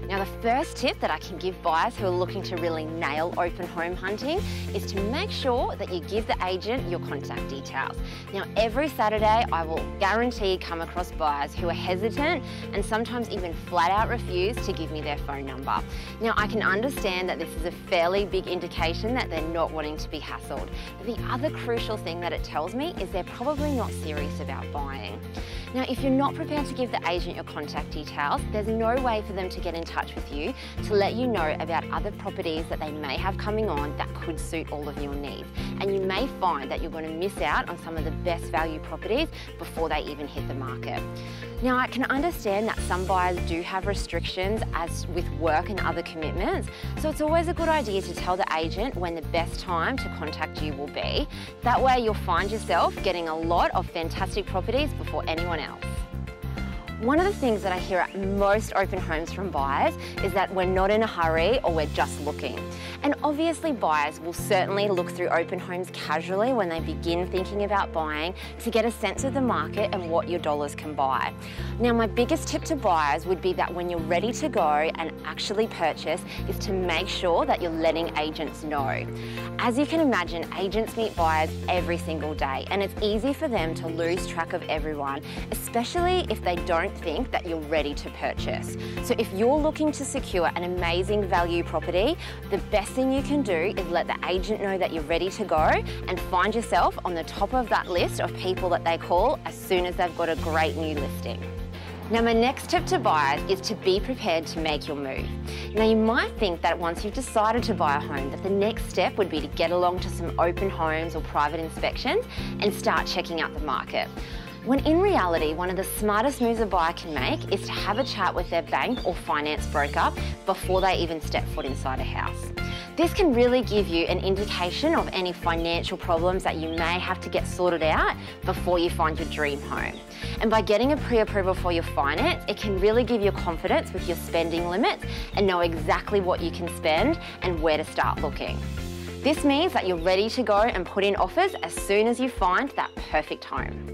Now, the first tip that I can give buyers who are looking to really nail open home hunting is to make sure that you give the agent your contact details. Now, every Saturday, I will guarantee come across buyers who are hesitant and sometimes even flat out refuse to give me their phone number. Now, I can understand that this is a fairly big indication that they're not wanting to be hassled. But the other crucial thing that it tells me is they're probably not serious about buying. Now, if you're not prepared to give the agent your contact details, there's no way for them to get in touch with you to let you know about other properties that they may have coming on that could suit all of your needs. And you may find that you're going to miss out on some of the best value properties before they even hit the market. Now, I can understand that some buyers do have restrictions as with work and other commitments, so it's always a good idea to tell the agent when the best time to contact you will be. That way you'll find yourself getting a lot of fantastic properties before anyone else. One of the things that I hear at most open homes from buyers is that we're not in a hurry or we're just looking. And obviously buyers will certainly look through open homes casually when they begin thinking about buying to get a sense of the market and what your dollars can buy. Now, my biggest tip to buyers would be that when you're ready to go and actually purchase is to make sure that you're letting agents know. As you can imagine, agents meet buyers every single day and it's easy for them to lose track of everyone, especially if they don't think that you're ready to purchase. So if you're looking to secure an amazing value property, the best thing you can do is let the agent know that you're ready to go and find yourself on the top of that list of people that they call as soon as they've got a great new listing. Now, my next tip to buyers is to be prepared to make your move. Now, you might think that once you've decided to buy a home, that the next step would be to get along to some open homes or private inspections and start checking out the market. When in reality, one of the smartest moves a buyer can make is to have a chat with their bank or finance broker before they even step foot inside a house. This can really give you an indication of any financial problems that you may have to get sorted out before you find your dream home. And by getting a pre-approval for your finance, it can really give you confidence with your spending limits and know exactly what you can spend and where to start looking. This means that you're ready to go and put in offers as soon as you find that perfect home.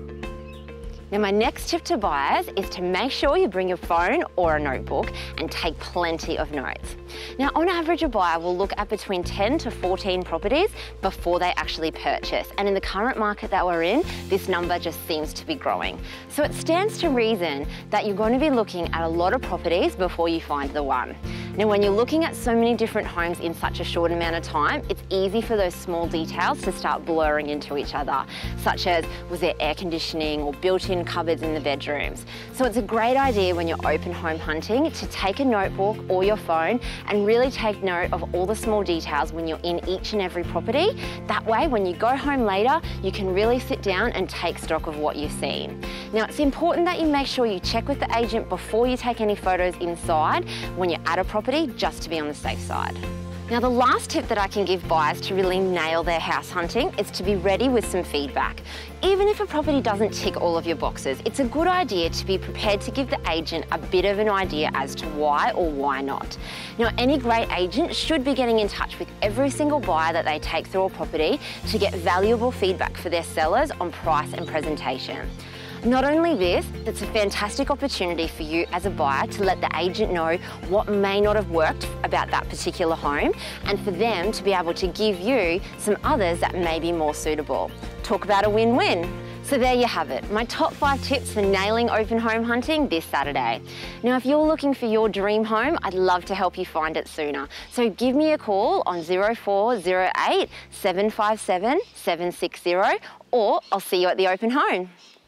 Now, my next tip to buyers is to make sure you bring your phone or a notebook and take plenty of notes. Now, on average, a buyer will look at between 10 to 14 properties before they actually purchase. And in the current market that we're in, this number just seems to be growing. So it stands to reason that you're going to be looking at a lot of properties before you find the one. Now, when you're looking at so many different homes in such a short amount of time, it's easy for those small details to start blurring into each other, such as was there air conditioning or built-in cupboards in the bedrooms. So it's a great idea when you're open home hunting to take a notebook or your phone and really take note of all the small details when you're in each and every property. That way, when you go home later, you can really sit down and take stock of what you've seen. Now, it's important that you make sure you check with the agent before you take any photos inside when you're at a property, just to be on the safe side. Now, the last tip that I can give buyers to really nail their house hunting is to be ready with some feedback. Even if a property doesn't tick all of your boxes, it's a good idea to be prepared to give the agent a bit of an idea as to why or why not. Now, any great agent should be getting in touch with every single buyer that they take through a property to get valuable feedback for their sellers on price and presentation. Not only this, it's a fantastic opportunity for you as a buyer to let the agent know what may not have worked about that particular home and for them to be able to give you some others that may be more suitable. Talk about a win-win. So there you have it, my top 5 tips for nailing open home hunting this Saturday. Now, if you're looking for your dream home, I'd love to help you find it sooner. So give me a call on 0408 757 760 or I'll see you at the open home.